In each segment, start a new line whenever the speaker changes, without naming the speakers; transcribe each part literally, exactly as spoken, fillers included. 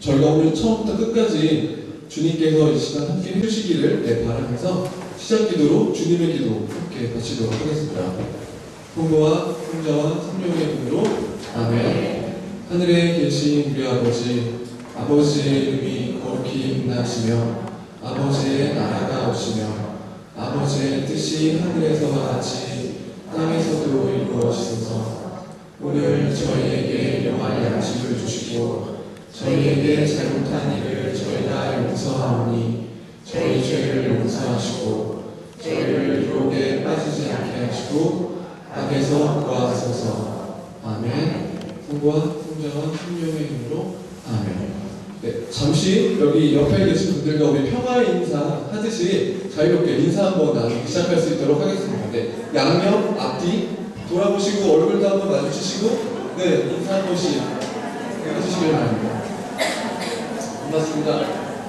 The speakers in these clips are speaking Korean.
저희가 오늘 처음부터 끝까지 주님께서 이 시간 함께 해주시기를 네, 바라면서 시작 기도로 주님의 기도 함께 바치도록 하겠습니다. 성부와 성자와 성령의 이름으로 아멘. 하늘에 계신 우리 아버지, 아버지의 이름이 거룩히 빛나시며 아버지의 나라가 오시며 아버지의 뜻이 하늘에서와 같이 땅에서도 이루어지소서. 오늘 저희에게 영원한 양식을 주시고 저희에게 잘못한 일을 저희가 용서하오니 저희 죄를 용서하시고 저희를 유혹에 빠지지 않게 하시고 악에서 구하소서. 아멘. 성부와 성자와 성령의 이름으로 아멘. 네, 잠시 여기 옆에 계신 분들과 우리 평화의 인사 하듯이 자유롭게 인사 한번 나누기 시작할 수 있도록 하겠습니다. 네, 양옆 앞뒤 돌아보시고 얼굴도 한번 마주치시고 네, 인사 한 번씩 해주시길 바랍니다. 반갑습니다.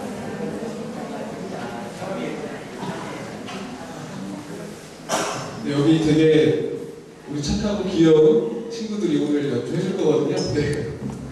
네, 여기 되게 우리 착하고 귀여운 친구들이 오늘 연주해 줄 거거든요. 네.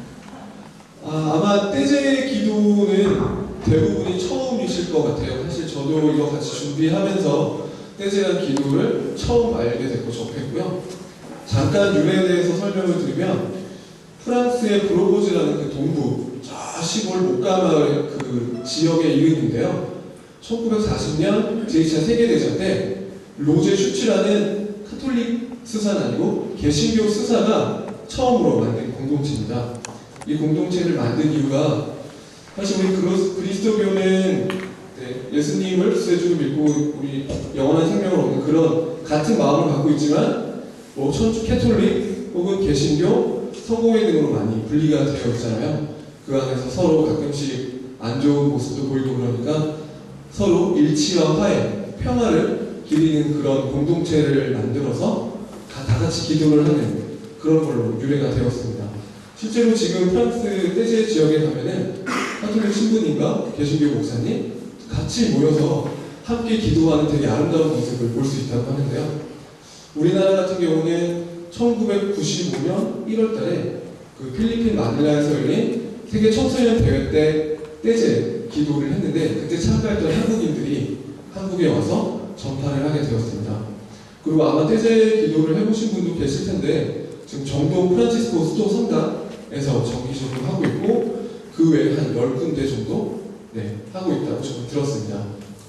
아, 아마 떼제 기도는 대부분이 처음이실 것 같아요. 사실 저도 이거 같이 준비하면서 떼제라는 기도를 처음 알게 됐고 접했고요. 잠깐 유래에 대해서 설명을 드리면 프랑스의 브로보즈라는 그 동부 저 시골 목가마을 그 지역의 이름인데요. 천구백사십 년 제이 차 세계대전 때 로제 슈츠라는 카톨릭 스사는 아니고 개신교 스사가 처음으로 만든 공동체입니다. 이 공동체를 만든 이유가 사실 우리 그리스도교는 네, 예수님을 구세주로 믿고 우리 영원한 생명을 얻는 그런 같은 마음을 갖고 있지만 뭐 천주 캐톨릭 혹은 개신교, 성공회 등으로 많이 분리가 되어 있잖아요. 그 안에서 서로 가끔씩 안 좋은 모습도 보이고 그러니까 서로 일치와 화해, 평화를 기리는 그런 공동체를 만들어서 다, 다 같이 기도를 하는 그런 걸로 유래가 되었습니다. 실제로 지금 프랑스 떼제 지역에 가면은 카톨릭 신부님과 개신교 목사님 같이 모여서 함께 기도하는 되게 아름다운 모습을 볼 수 있다고 하는데요. 우리나라 같은 경우는 천구백구십오 년 일월 달에 그 필리핀 마닐라에서 열린 세계 청소년 대회 때 떼제 기도를 했는데 그때 참가했던 한국인들이 한국에 와서 전파를 하게 되었습니다. 그리고 아마 떼제 기도를 해보신 분도 계실 텐데 지금 정동 프란치스코 수도 성당에서 정기적으로 하고 있고 그 외에 한 열 군데 정도 네, 하고 있다고 저는 들었습니다.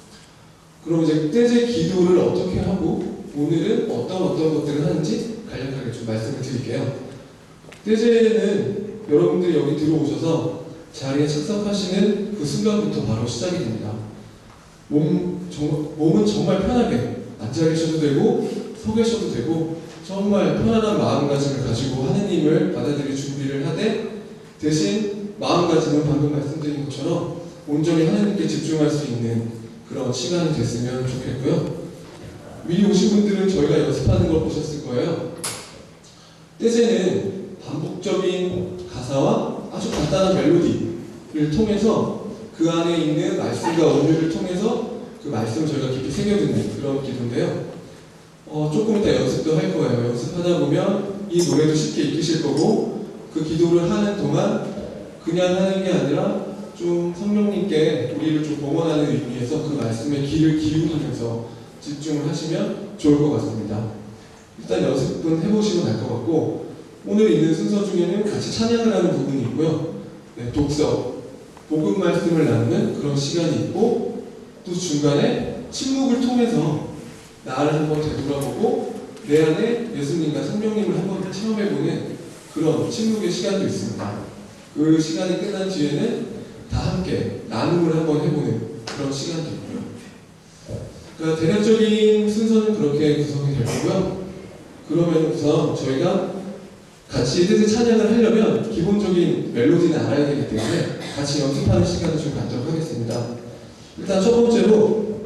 그럼 이제 떼제 기도를 어떻게 하고 오늘은 어떤 어떤 것들을 하는지 간략하게 좀 말씀을 드릴게요. 떼제는 여러분들이 여기 들어오셔서 자리에 착석하시는 그 순간부터 바로 시작이 됩니다. 몸, 정, 몸은 정말 편하게 앉아 계셔도 되고 서 계셔도 되고 정말 편안한 마음가짐을 가지고 하느님을 받아들일 준비를 하되 대신 마음가짐은 방금 말씀드린 것처럼 온전히 하나님께 집중할 수 있는 그런 시간이 됐으면 좋겠고요. 미리 오신 분들은 저희가 연습하는 걸 보셨을 거예요. 떼제는 반복적인 가사와 아주 간단한 멜로디를 통해서 그 안에 있는 말씀과 은유를 통해서 그 말씀을 저희가 깊이 새겨듣는 그런 기도인데요. 어, 조금 이따 연습도 할 거예요. 연습하다 보면 이 노래도 쉽게 익히실 거고 그 기도를 하는 동안 그냥 하는 게 아니라 좀 성령님께 우리를 좀 봉헌하는 의미에서 그 말씀에 귀를 기울이면서 집중을 하시면 좋을 것 같습니다. 일단 연습은 해보시면 알 것 같고 오늘 있는 순서 중에는 같이 찬양을 하는 부분이 있고요. 네, 독서, 복음 말씀을 나누는 그런 시간이 있고 또 중간에 침묵을 통해서 나를 한번 되돌아보고 내 안에 예수님과 성령님을 한번 체험해보는 그런 침묵의 시간도 있습니다. 그 시간이 끝난 뒤에는 다 함께 나눔을 한번 해보는 그런 시간도 있고요. 그러니까 대략적인 순서는 그렇게 구성이 될 거고요. 그러면 우선 저희가 같이 떼제 찬양을 하려면 기본적인 멜로디는 알아야 되기 때문에 같이 연습하는 시간을 좀 갖도록 하겠습니다. 일단 첫 번째로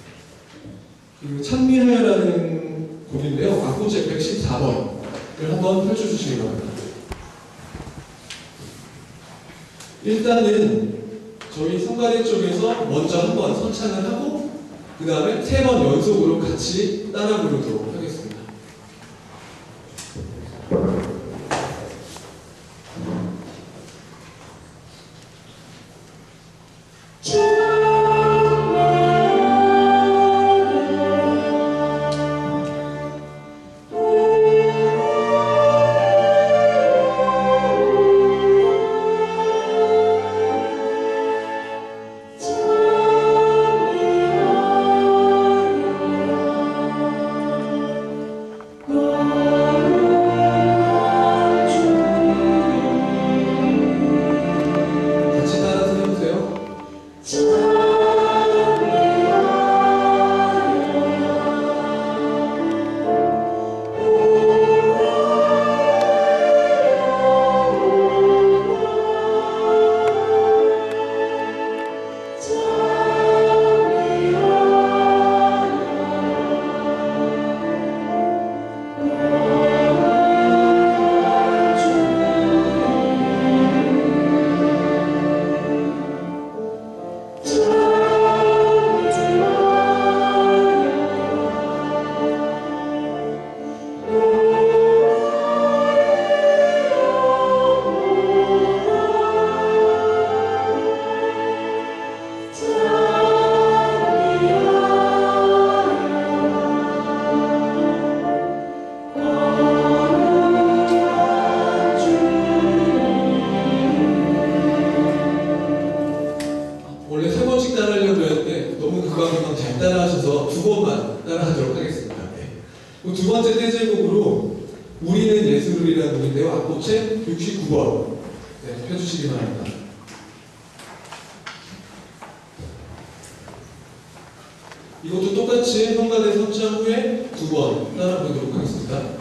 그 찬미하여라는 곡인데요. 악보책 백십사 번을 한번 펼쳐주시기 바랍니다. 일단은 저희 성가대 쪽에서 먼저 한번 선창을 하고 그 다음에 세 번 연속으로 같이 따라 부르도록 하겠습니다. 금방금방 잘 따라하셔서 두 번만 따라하도록 하겠습니다. 네. 두 번째 떼제곡으로 우리는 예술이라는 곡인데요. 악보채 육십구 번 네, 펴주시기 바랍니다. 이것도 똑같이 현관에 선창 후에 두 번 따라 부르도록 하겠습니다.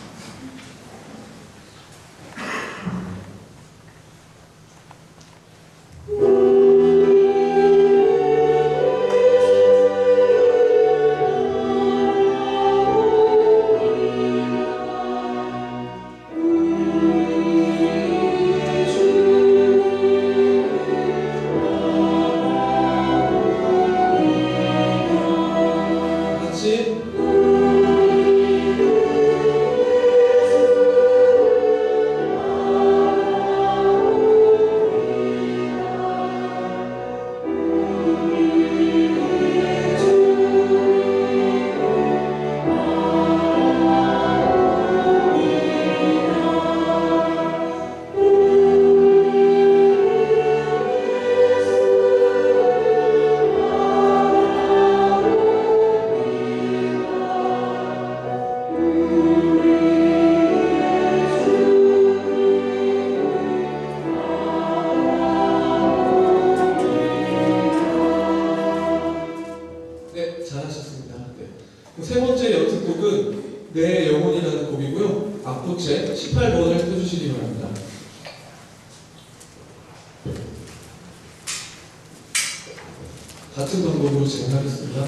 세 번째 연습곡은 내 영혼이라는 곡이고요. 악보채 십팔 번을 펴주시기 바랍니다. 같은 방법으로 진행하겠습니다.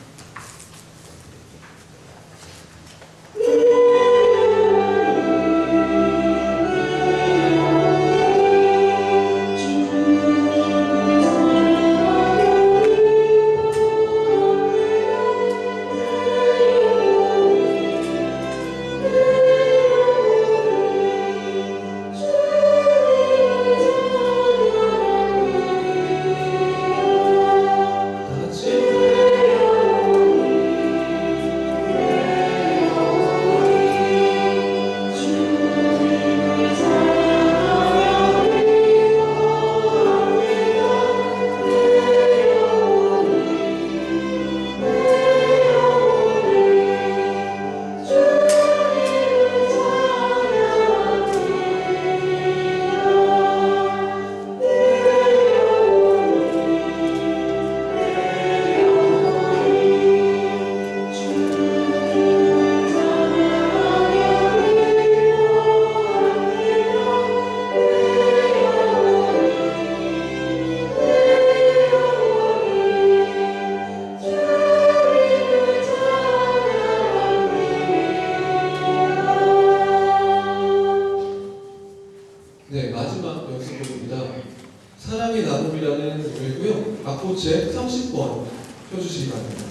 네, 마지막 연습곡입니다. 사랑의 나눔이라는 노래고요. 악보채 삼십 번 펴주시기 바랍니다.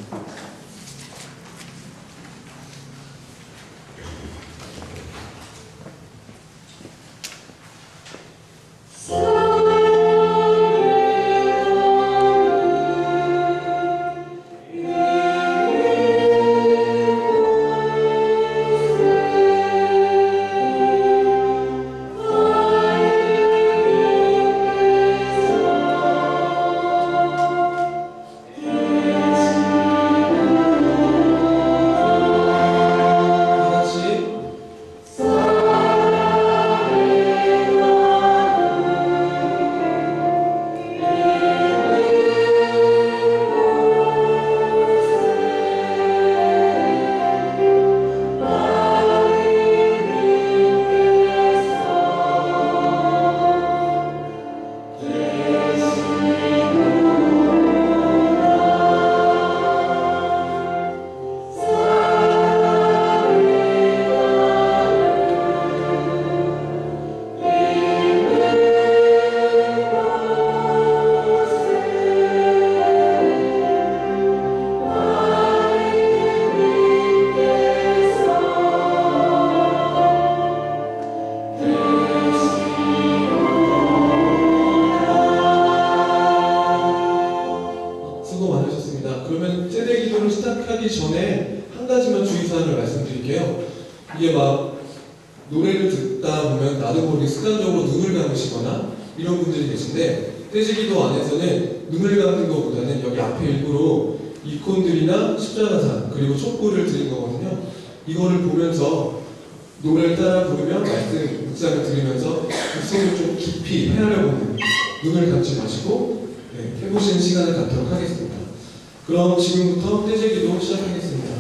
그러면 세대 기도를 시작하기 전에 한 가지만 주의사항을 말씀드릴게요. 이게 막 노래를 듣다 보면 나도 모르게 습관적으로 눈을 감으시거나 이런 분들이 계신데 떼지 기도 안에서는 눈을 감는 것보다는 여기 앞에 일부러 이콘들이나 십자가상 그리고 촛불을 드린 거거든요. 이거를 보면서 노래를 따라 부르며 말씀 묵상을 들으면서 육성을 좀 깊이 헤아려보는, 눈을 감지 마시고 네, 해보시는 시간을 갖도록 하겠습니다. 그럼 지금부터 떼제기도 시작하겠습니다.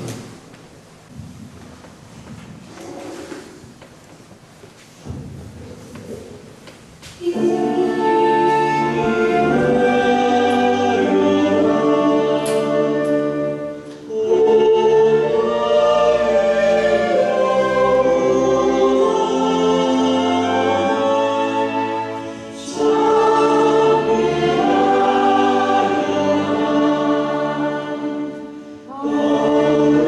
Oh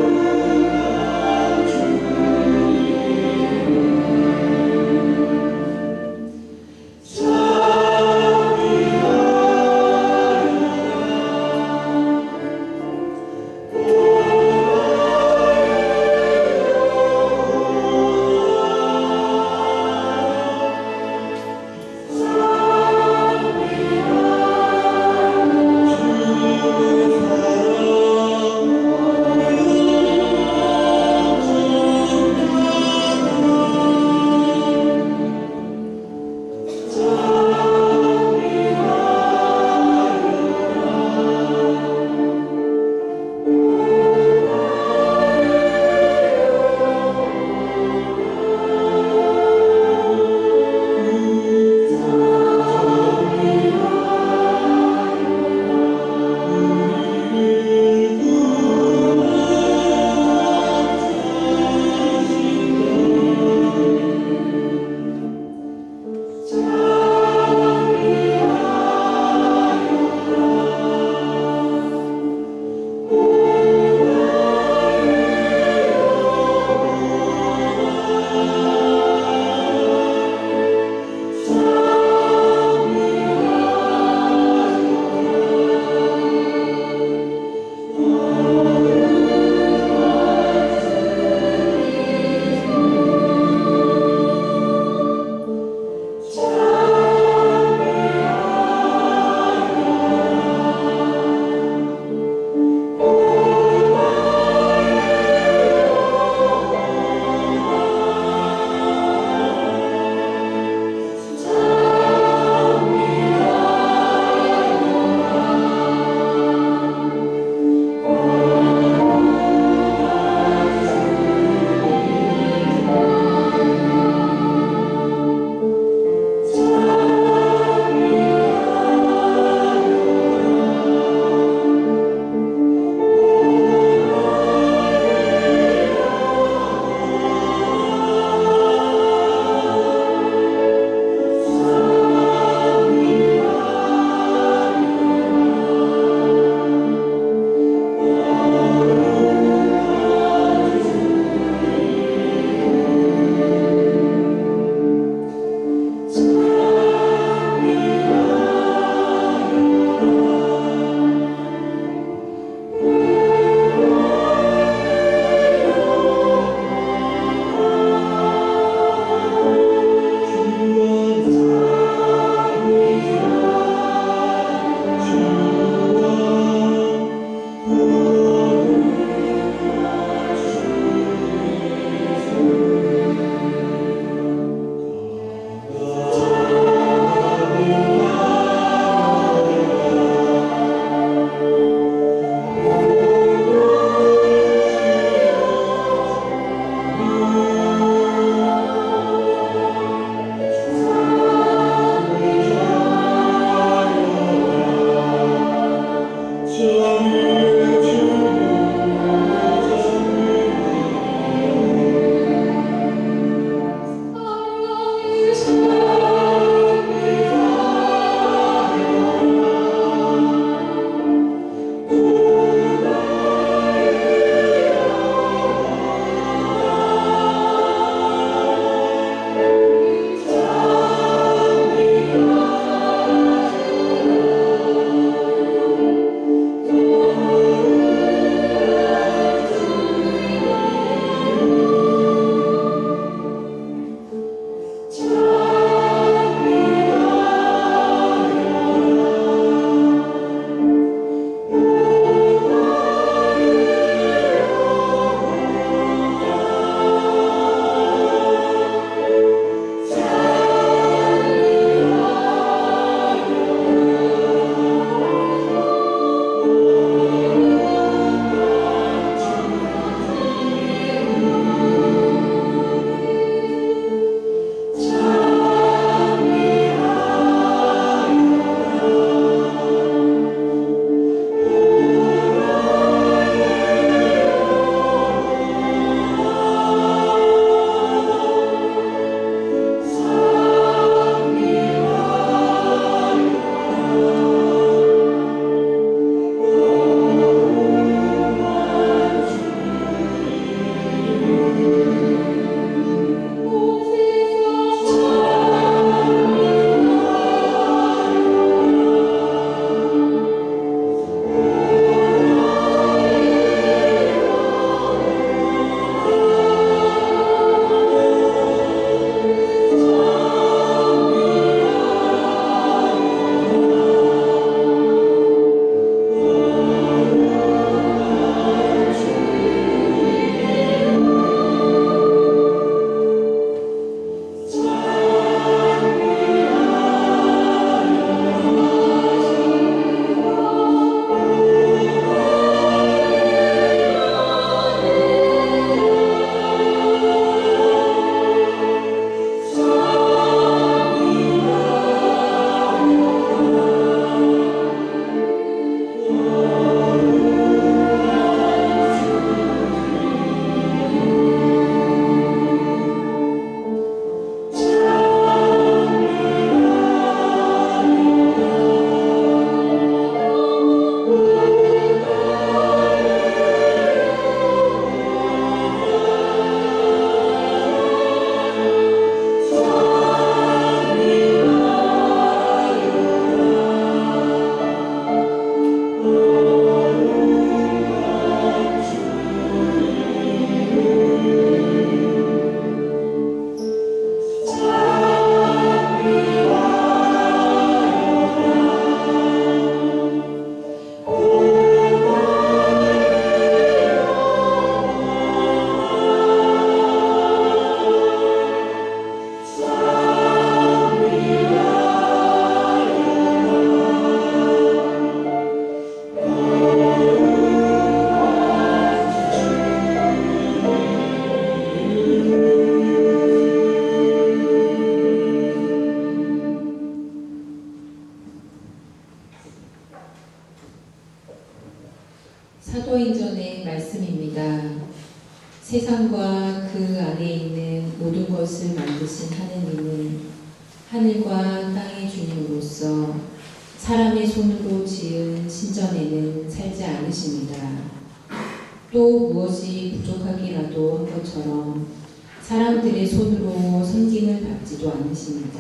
사도행전의 말씀입니다. 세상과 그 안에 있는 모든 것을 만드신 하느님은 하늘과 땅의 주님으로서 사람의 손으로 지은 신전에는 살지 않으십니다. 또 무엇이 부족하기라도 한 것처럼 사람들의 손으로 섬김을 받지도 않으십니다.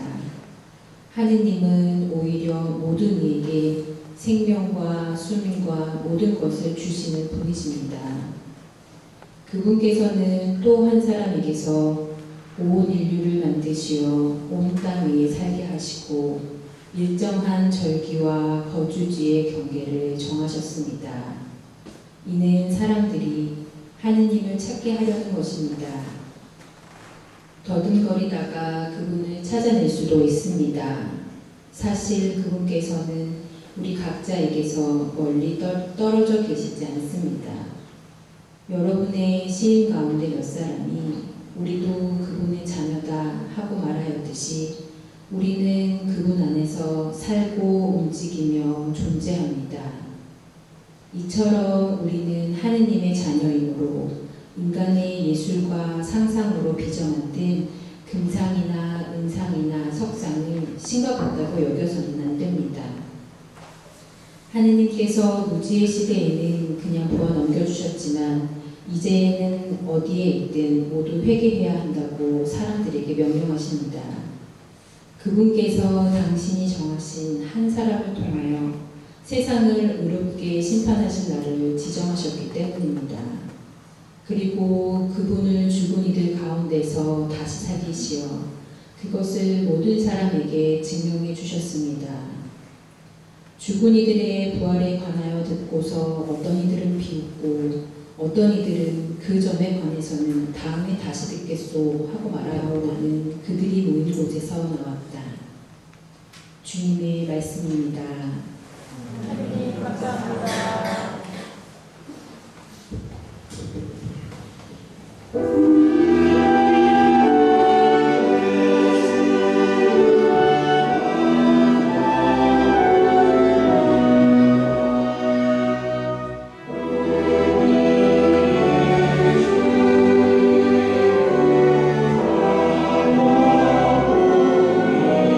하느님은 오히려 모든 이에게 생명과 수명과 모든 것을 주시는 분이십니다. 그분께서는 또 한 사람에게서 온 인류를 만드시어 온 땅 위에 살게 하시고 일정한 절기와 거주지의 경계를 정하셨습니다. 이는 사람들이 하느님을 찾게 하려는 것입니다. 더듬거리다가 그분을 찾아낼 수도 있습니다. 사실 그분께서는 우리 각자에게서 멀리 떨어져 계시지 않습니다. 여러분의 시인 가운데 몇 사람이 우리도 그분의 자녀다 하고 말하였듯이 우리는 그분 안에서 살고 움직이며 존재합니다. 이처럼 우리는 하느님의 자녀이므로 인간의 예술과 상상으로 빚어만든 금상이나 은상이나 석상을 싱겁다고 여겨서는 안 됩니다. 하느님께서 무지의 시대에는 그냥 부어 넘겨주셨지만 이제는 어디에 있든 모두 회개해야 한다고 사람들에게 명령하십니다. 그분께서 당신이 정하신 한 사람을 통하여 세상을 의롭게 심판하신 날을 지정하셨기 때문입니다. 그리고 그분을 죽은 이들 가운데서 다시 살리시어 그것을 모든 사람에게 증명해 주셨습니다. 죽은 이들의 부활에 관하여 듣고서 어떤 이들은 비웃고 어떤 이들은 그 점에 관해서는 다음에 다시 듣겠소 하고 말하여라는 그들이 모인 곳에서 나왔다. 주님의 말씀입니다.
하나님 감사합니다.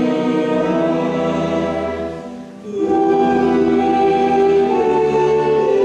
그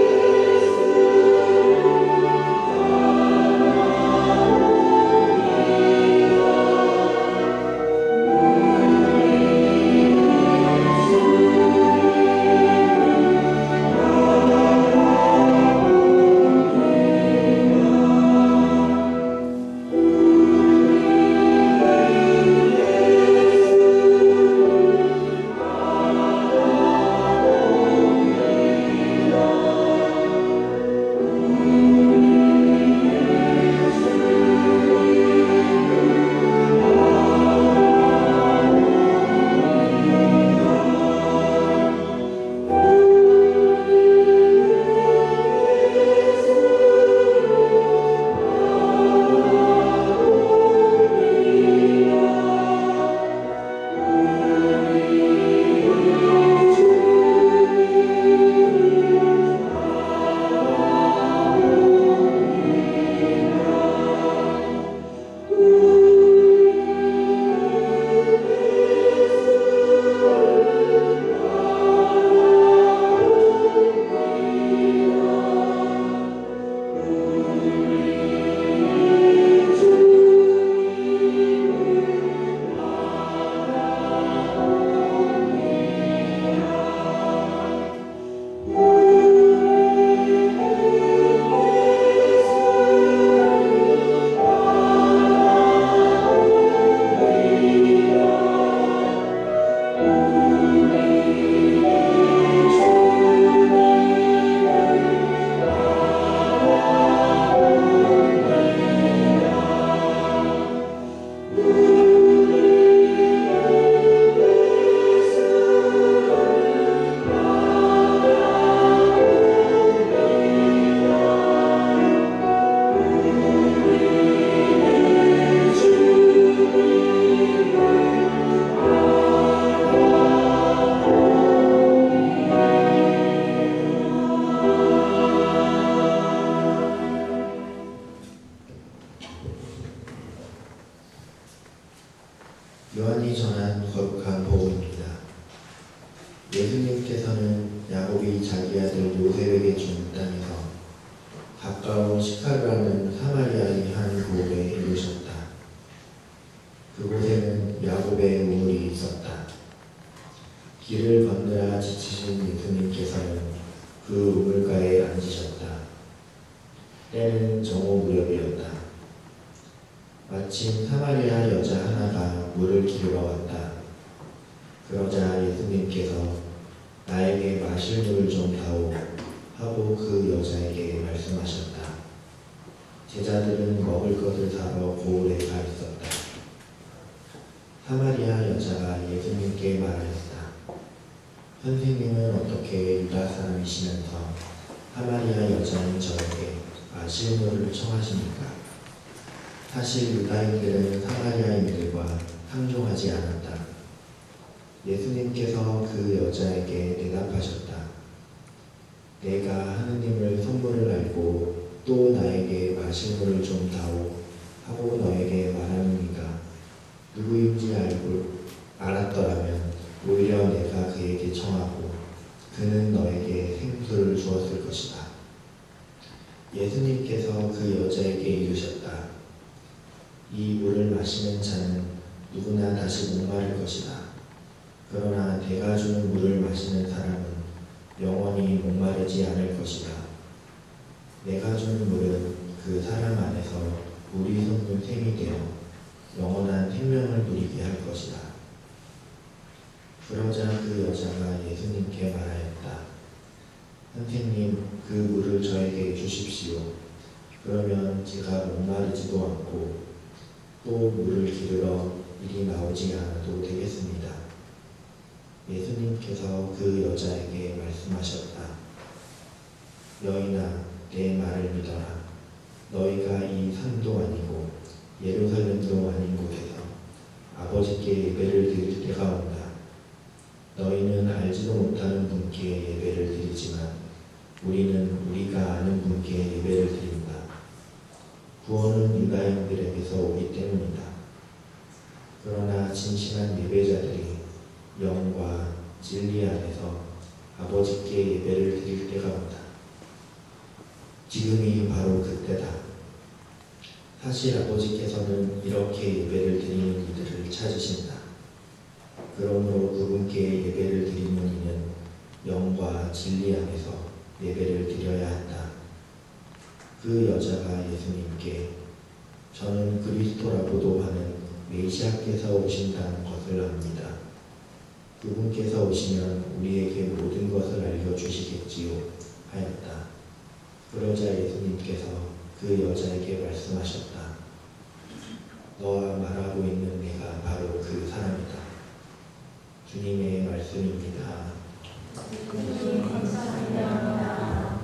때는 정오 무렵이었다. 마침 사마리아 여자 하나가 물을 기르러 왔다. 그러자 예수님께서 나에게 마실 물을 좀 다오 하고 그 여자에게 말씀하셨다. 제자들은 먹을 것을 사러 고을에 가 있었다. 사마리아 여자가 예수님께 말하였다. 선생님은 어떻게 유다 사람이시면서 사마리아 여자인 저에게 마실 물을 청하십니까? 사실 유다인들은 사마리아인들과 상종하지 않았다. 예수님께서 그 여자에게 대답하셨다. 내가 하느님을 선물을 알고 또 나에게 마실 물을 좀 다오 하고 너에게 말하느니가 누구인지 알고 알았더라면 오히려 내가 그에게 청하고 그는 너에게 생수를 주었을 것이다. 예수님께서 그 여자에게 이르셨다. 이 물을 마시는 자는 누구나 다시 목마를 것이다. 그러나 내가 주는 물을 마시는 사람은 영원히 목마르지 않을 것이다. 내가 주는 물은 그 사람 안에서 물이 솟는 샘이 되어 영원한 생명을 누리게 할 것이다. 그러자 그 여자가 예수님께 말하였다. 선생님, 그 물을 저에게 주십시오. 그러면 제가 목마르지도 않고 또 물을 기르러 이리 나오지 않아도 되겠습니다. 예수님께서 그 여자에게 말씀하셨다. 여인아, 내 말을 믿어라. 너희가 이 산도 아니고 예루살렘도 아닌 곳에서 아버지께 예배를 드릴 때가 온다. 너희는 알지도 못하는 분께 예배를 드리지만 우리는 우리가 아는 분께 예배를 드린다. 구원은 유다인들에게서 오기 때문이다. 그러나 진실한 예배자들이 영과 진리 안에서 아버지께 예배를 드릴 때가 온다. 지금이 바로 그때다. 사실 아버지께서는 이렇게 예배를 드리는 이들을 찾으신다. 그러므로 그분께 예배를 드리는 이는 영과 진리 안에서 예배를 드려야 한다. 그 여자가 예수님께 저는 그리스도라고도 하는 메시아께서 오신다는 것을 압니다. 그분께서 오시면 우리에게 모든 것을 알려주시겠지요 하였다. 그러자 예수님께서 그 여자에게 말씀하셨다. 너와 말하고 있는 내가 바로 그 사람이다. 주님의 말씀입니다.
주님 감사합니다.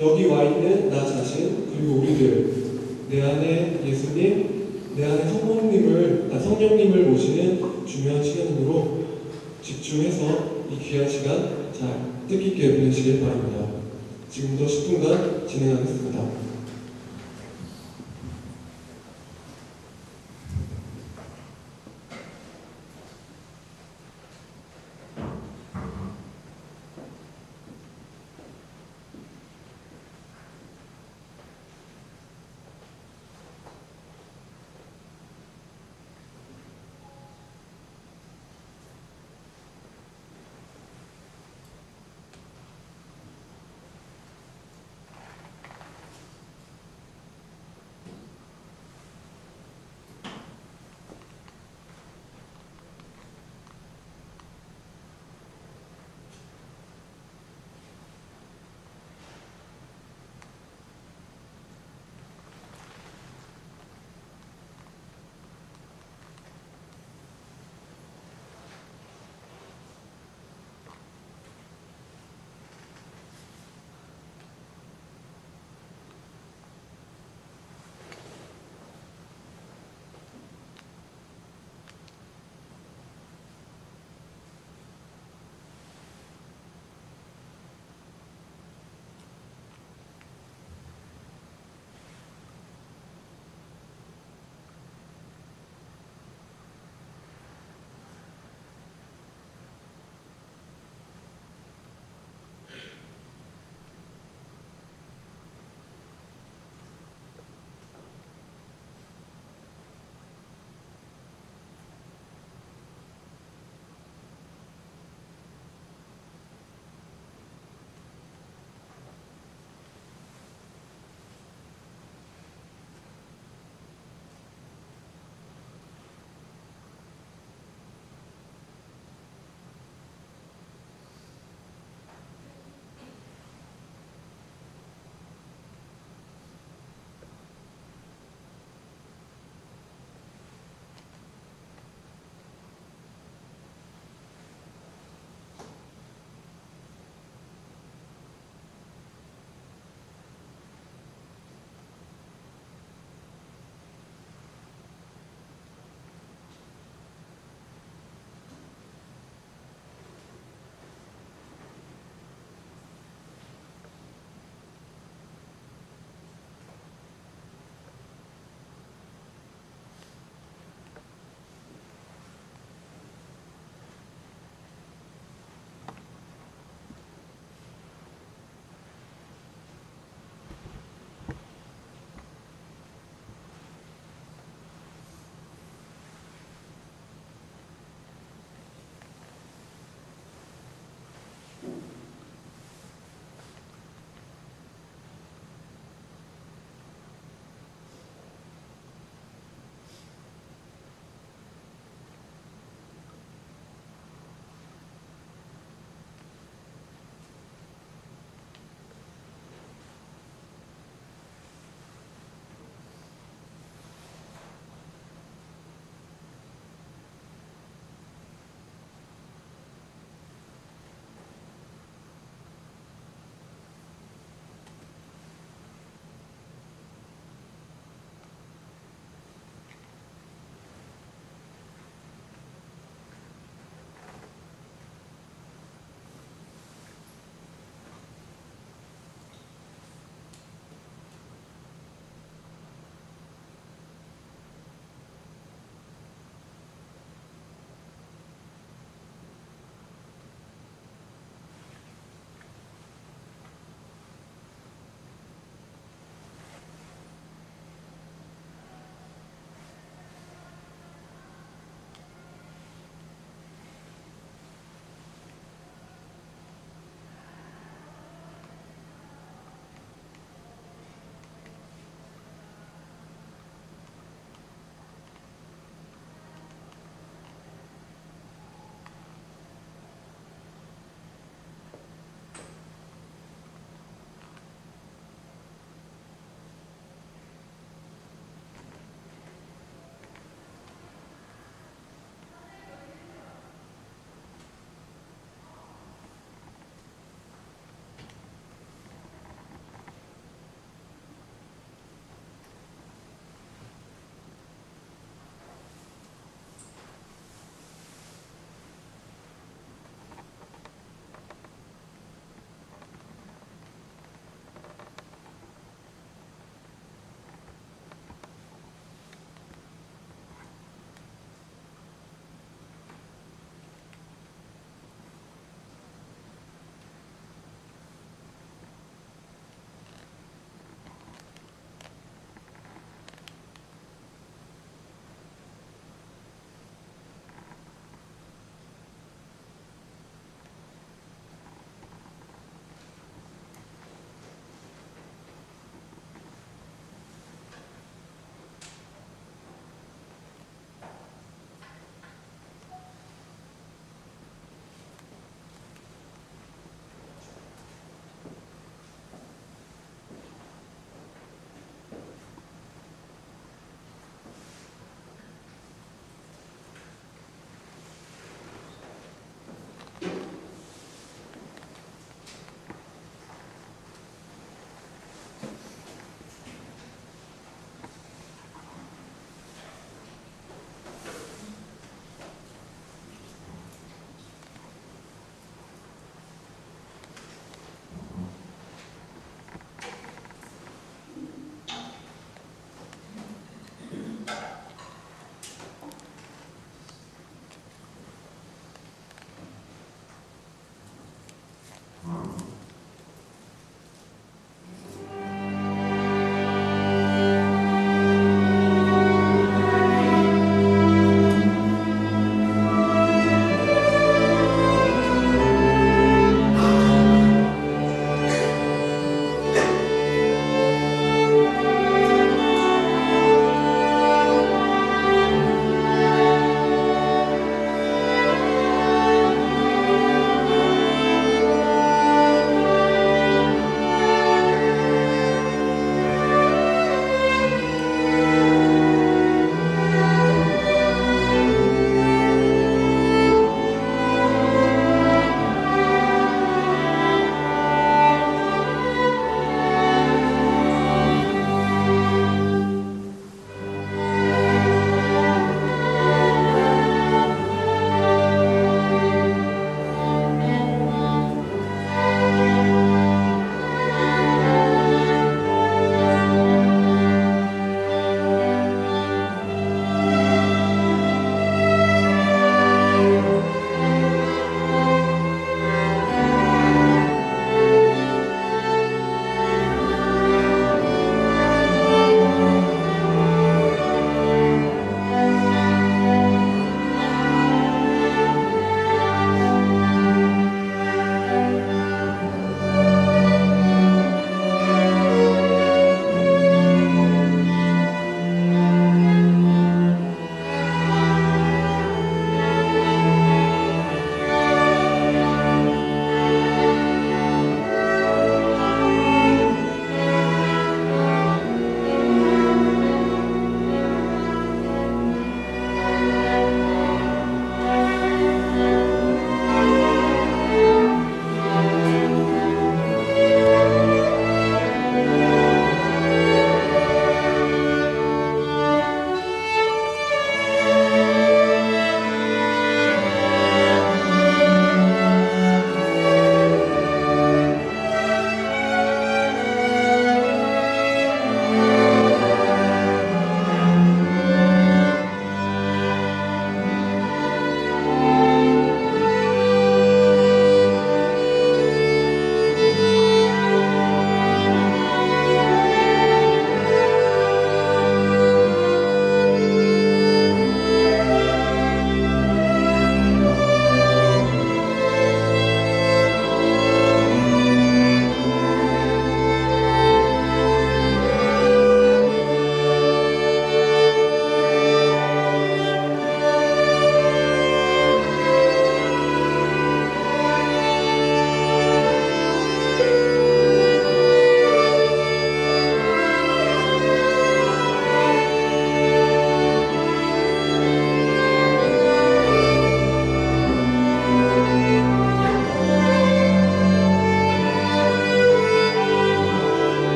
여기 와 있는 나 자신 그리고 우리들 내 안에 예수님, 내 안에 성령님을 아, 성령님을 모시는 중요한 시간으로 집중해서 이 귀한 시간 잘 뜻깊게 보내시길 바랍니다. 지금부터 십 분간 진행하겠습니다.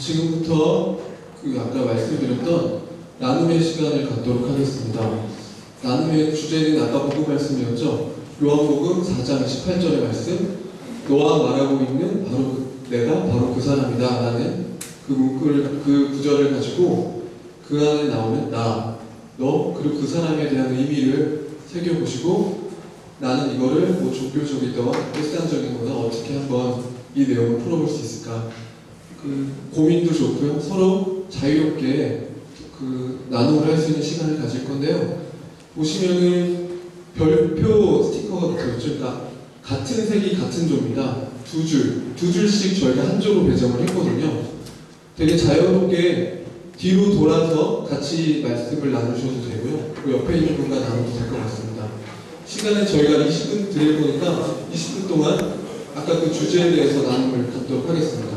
지금부터 그 아까 말씀드렸던 나눔의 시간을 갖도록 하겠습니다. 나눔의 주제는 아까 복음 말씀이었죠. 요한복음 사 장 십팔 절의 말씀, 너와 말하고 있는 바로 그, 내가 바로 그 사람이다 라는 그 문구를, 그 구절을 가지고 그 안에 나오는 나, 너, 그리고 그 사람에 대한 의미를 새겨보시고 나는 이거를 뭐 종교적이거나 일상적인 거나 어떻게 한번 이 내용을 풀어볼 수 있을까, 그 고민도 좋고요. 서로 자유롭게 그 나눔을 할 수 있는 시간을 가질 건데요. 보시면은 별표 스티커가 붙어있죠. 그러니까 같은 색이 같은 조입니다. 두 줄, 두 줄씩 저희가 한 조로 배정을 했거든요. 되게 자유롭게 뒤로 돌아서 같이 말씀을 나누셔도 되고요. 그 옆에 있는 분과 나눠도 될 것 같습니다. 시간은 저희가 이십 분 드릴 거니까 이십 분 동안 아까 그 주제에 대해서 나눔을 갖도록 하겠습니다.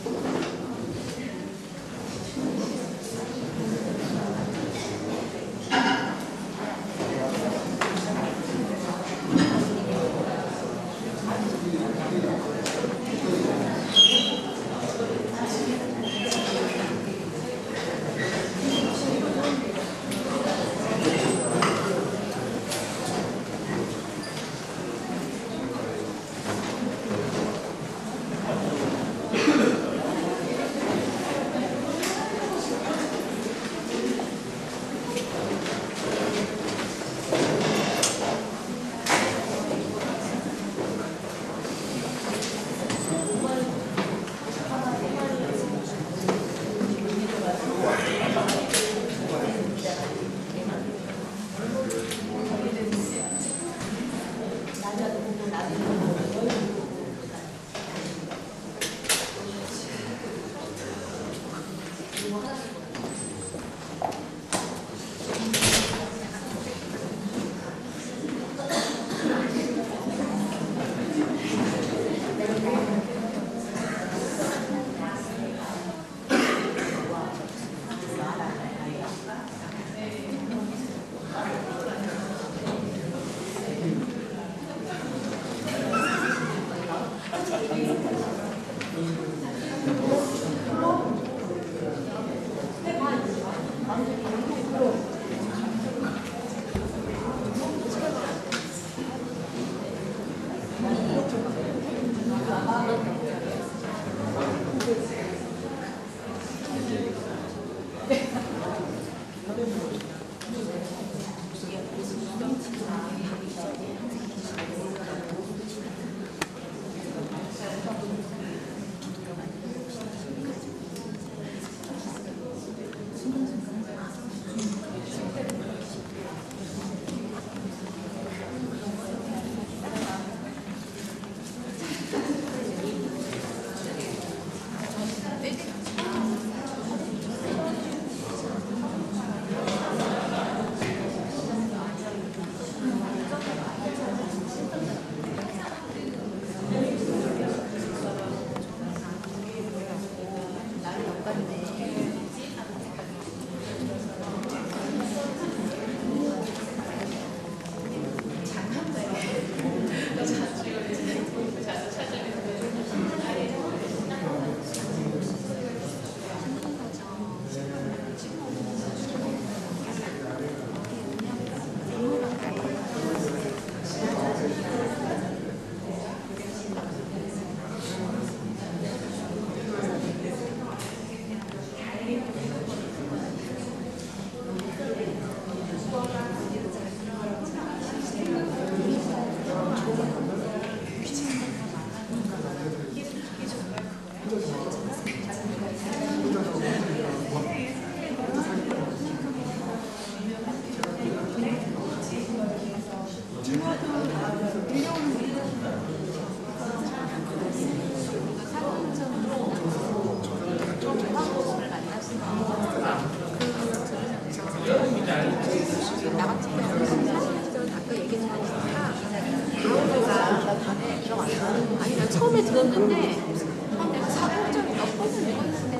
아니 나 처음에 들었는데 어, 내가 사구절이 몇 번을 읽었는데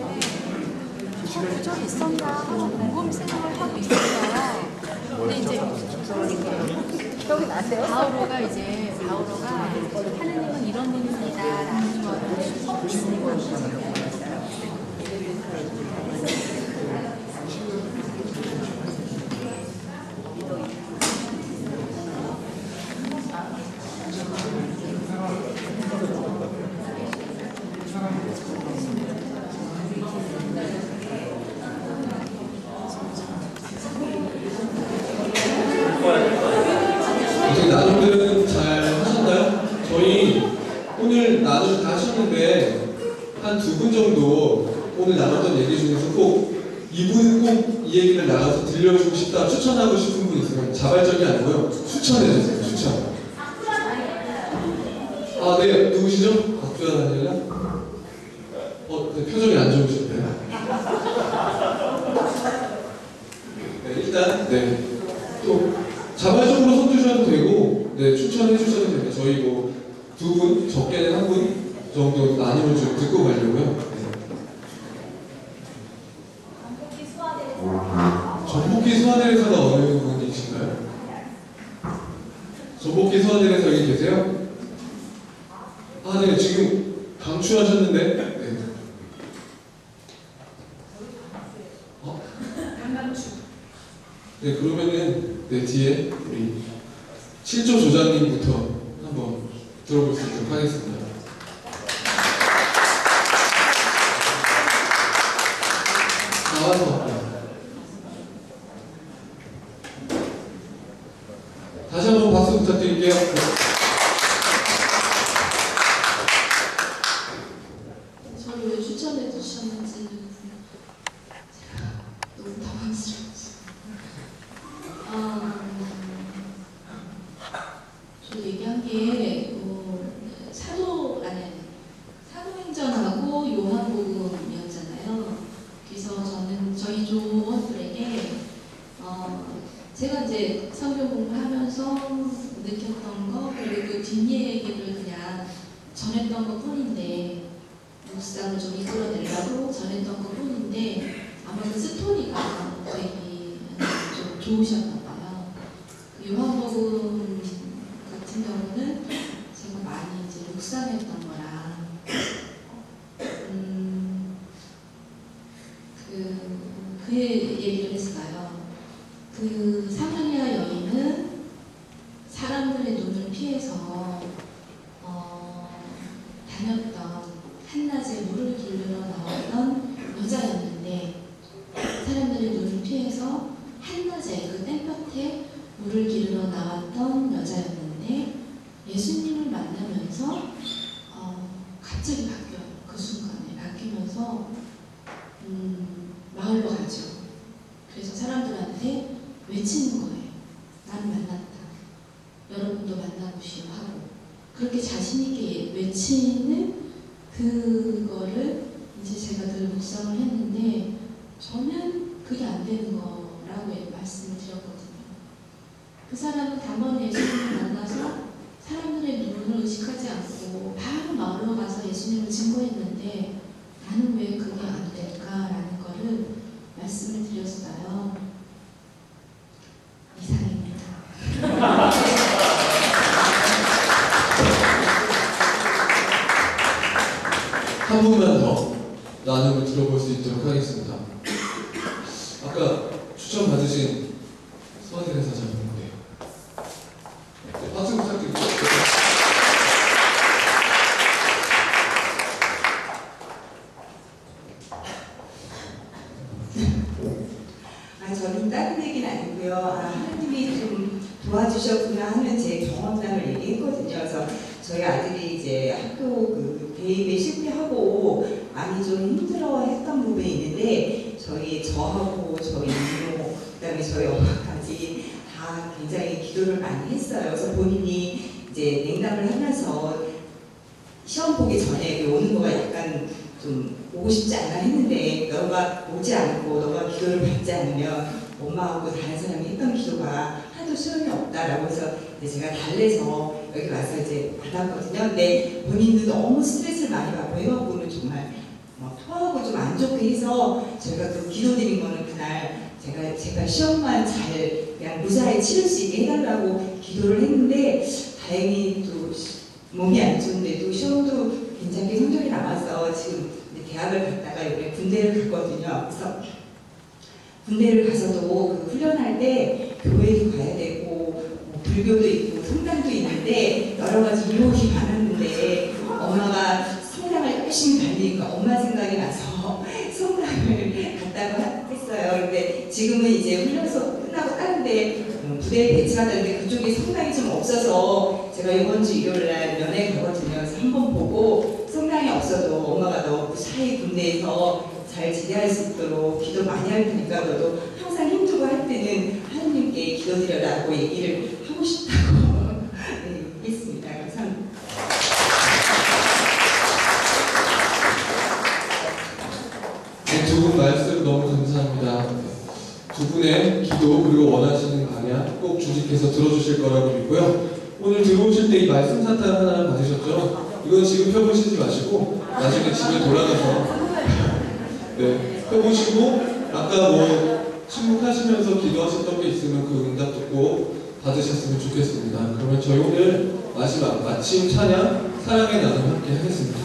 어, 구절이 있었나 하고 곰곰이 생각을 하고 있었어요. 근데 이제 기억이 나세요? 바오로가 이제 바오로가 하느님은 이런 분입니다 라는 거를
나눔 다 하셨는데 한 두 분 정도 오늘 나눴던 얘기 중에서 꼭 이분은 꼭 이 얘기를 나가서 들려주고 싶다, 추천하고 싶은 분 있으면 자발적이 아니고요. 추천해주세요. 추천. 아, 네. 누구시죠? 박주환 아니라? 어, 네, 표정이 안 좋으신데요. 네, 일단 네. 또 자발적으로 손 주셔도 되고, 네, 추천해 주셔도 됩니다. 저희 뭐 두 분, 적게는 한 분 정도 나눔을 좀 듣고 가려고요. 전복기 수화대회사가 어느 분이신가요? 전복기 수화대회사 여기 계세요? 아, 네, 지금 강추하셨는데. 네. 어? 네, 그러면은 네, 뒤에 우리 칠조 조장님부터 한번 들어볼 수 있도록 하겠습니다. 나와서 다시 한번 박수 부탁드릴게요.
저를 왜 추천해 주셨는지는 제가 너무 당황스러웠어요. 아, 저 얘기한 게 어, 사도 아니 사도행전하고 요한복음이었잖아요. 그래서 저는 저희 조원들에게 어, 제가 이제 성경 공부하면서 느꼈던 거 그리고 그 뒷얘기를 그냥 전했던 것 뿐인데 묵상을 좀 이끌어내려고 전했던 것 뿐인데 아마 그 스토리가 되게 좀 좋으셨나 봐요. 그 요한복음 같은 경우는 제가 많이 이제 묵상했던 거라 음, 그, 그 얘기를 했어요. 그 사마리아 여인은 사람들의 눈을 피해서 어, 다녔던 한낮에 물을 기르러 나왔던 여자였는데 사람들의 눈을 피해서 한낮에 그 땡볕에 물을 기르러 나왔던 여자였는데 예수님을 만나면서 어, 갑자기 바뀌어요. 그 순간에 바뀌면서 음, 마을로 가죠. 그래서 사람들한테 외치는 거예요. 나는 만났다. 여러분도 만나보시오 하고 그렇게 자신있게 외치는 그거를 이제 제가 늘 묵상을 했는데 저는 그게 안 되는 거라고 말씀을 드렸거든요. 그 사람은 단번에 예수님을 만나서 사람들의 눈을 의식하지 않고 바로 마을로 가서 예수님을 증거했는데 나는 왜 그게 안 될까라는 거를 말씀을 드렸어요. 이상입니다.
한 분만 더 나눔을 들어볼 수 있도록 하겠습니다. 아까 추천 받으신 수화대회 사장님인데요. 네, 박수 부탁드립니다.
아, 저는 다른 얘기는 아니고요. 아, 하나님이 좀 도와주셨구나 하는 제 경험담을 얘기했거든요. 그래서 저희 아들이 이제 학교 그 대입에 실패하고 많이 좀 힘들어했던 부분이 있는데 저희 저하고 저희 이모 그다음에 저희 엄마까지 다 굉장히 기도를 많이 했어요. 그래서 본인이 이제 냉담을 하면서 시험 보기 전에 오는 거가 약간 좀 오고 싶지 않아 했는데 너가 오지 않고 너가 기도를 받지 않으면 엄마하고 다른 사람이 했던 기도가 하나도 소용이 없다라고 해서 제가 달래서 여기 와서 이제 받았거든요. 근데 본인도 너무 스트레스를 많이 받고 해갖고는 정말 막 토하고 좀 안 좋게 해서 저희가 그 기도드린 거는 그날 제가 제가 시험만 잘 그냥 무사히 치를 수 있게 해달라고 기도를 했는데 다행히 또 몸이 안 좋은데도 시험도 괜찮게 성적이 나와서 지금 대학을 갔다가 이번에 군대를 갔거든요. 그래서 군대를 가서도 그 훈련할 때 교회도 가야 되고 뭐 불교도 있고 성당도 있는데 여러 가지 유혹이 많았는데 엄마가 성당을 열심히 다니니까 엄마 생각이 나서 성당을 갔다고 했어요. 근데 지금은 이제 훈련소 끝나고 다른데 음, 부대에 배치받았는데 그쪽이 성당이 좀 없어서 제가 이번 주 일요일 날 면회 가거든요. 그래서 한번 보고 성당이 없어도 엄마가 너 무사히 군대에서 잘 지내할 수 있도록 기도 많이 할 테니까 너도 항상 힘들고 할 때는 하나님께 기도드려라고 얘기를 하고 싶다고 네, 있습니다. 감사합니다.
네, 두 분 말씀 너무 감사합니다. 두 분의 기도 그리고 원하시는 방향 꼭 주직해서 들어주실 거라고 믿고요. 오늘 들어오실 때 이 말씀 사탕 하나 받으셨죠? 이건 지금 펴보시지 마시고 나중에 집에 돌아가서 네, 펴보시고 아까 뭐 침묵하시면서 기도하셨던 게 있으면 그 응답도 꼭 받으셨으면 좋겠습니다. 그러면 저희 오늘 마지막 아침 찬양 사랑의 나눔 함께 하겠습니다.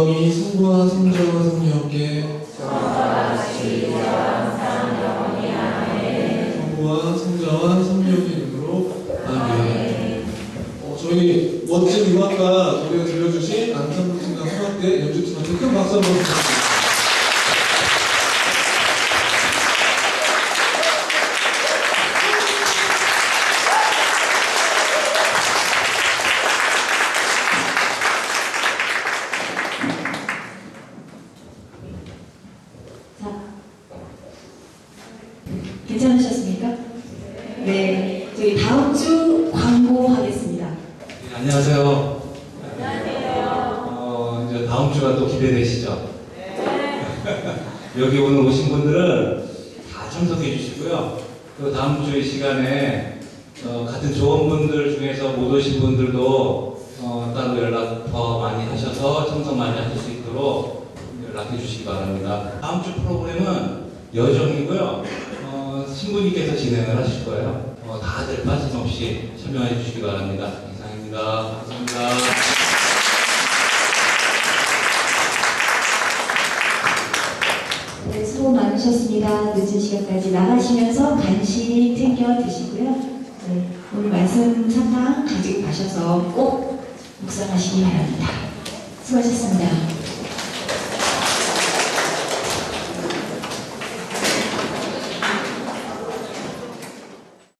성령이 성부와 성자와 성령께 성부와 성자와 성령의 이름으로 아멘. 어, 저희 멋진 음악과 노래 들려주신 안산부 신강 성악대 연주팀한테 큰 박수 한번 부탁드립니다.
괜찮으셨습니까? 네, 저희 다음 주 광고하겠습니다.
네, 안녕하세요. 안녕하세요. 어, 이제 다음 주가 또 기대되시죠? 네. 여기 오늘 오신 분들은 다 참석해 주시고요. 또 다음 주 이 시간에 어, 같은 조원분들 중에서 못 오신 분들도 어, 따로 연락 더 많이 하셔서 참석 많이 하실 수 있도록 연락해 주시기 바랍니다. 다음 주 프로그램은 여정이고요. 어, 신부님께서 진행을 하실 거예요. 어, 다들 빠짐없이 참여해 주시기 바랍니다. 이상입니다. 감사합니다.
네, 수고 많으셨습니다. 늦은 시간까지 나가시면서 간신히 챙겨 드시고요. 네, 오늘 말씀 사탕 가지고 가셔서 꼭 묵상하시기 바랍니다. 수고하셨습니다.